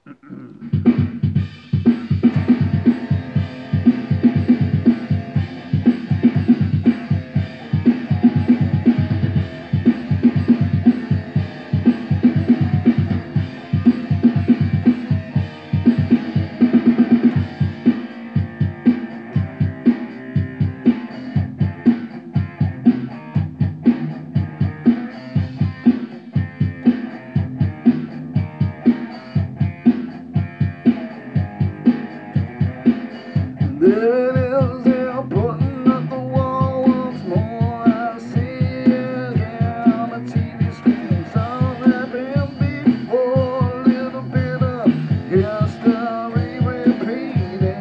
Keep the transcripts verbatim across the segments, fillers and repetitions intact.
There it is, they're putting up the wall once more. I see it again on the T V screen. Something happened before, a little bit of history repeating.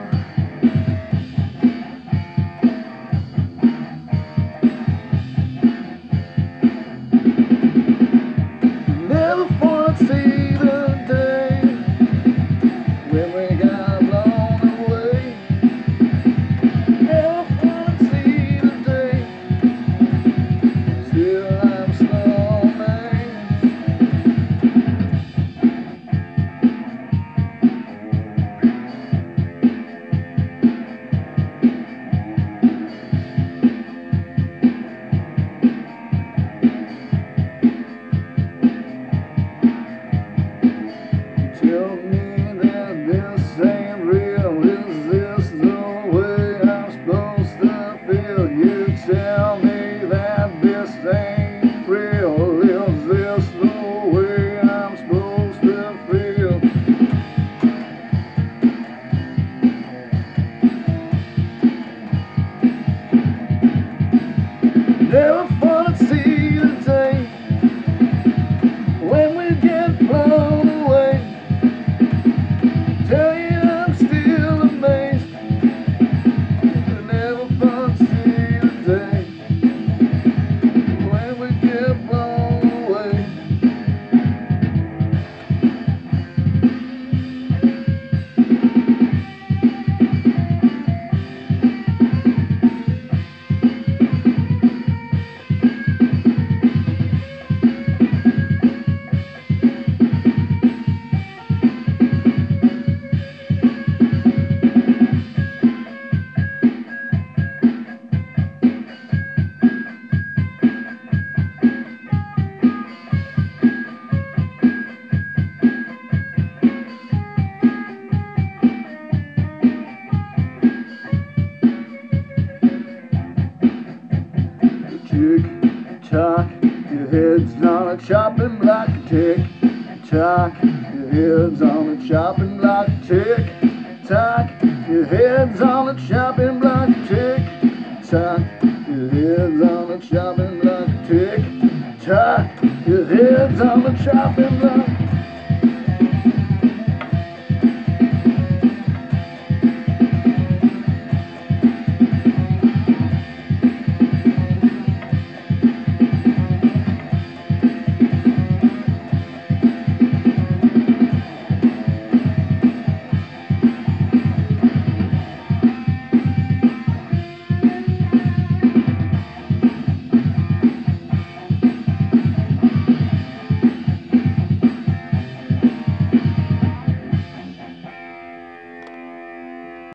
Never thought I'd see the day when we got blown away. Tell me that this ain't real. Is this the way I'm supposed to feel? You tell me that this ain't real. Is this the way I'm supposed to feel? Never thought I'd see the day when we get blown away. Tell you I'm still amazed. I never thought I'd see the day when we get blown away. Tick tock, your head's on a chopping block. Tick tock, your head's on a chopping block. Tick tock, your head's on a chopping block. Tick tock, your head's on a chopping block. Tick tock, your head's on a chopping block.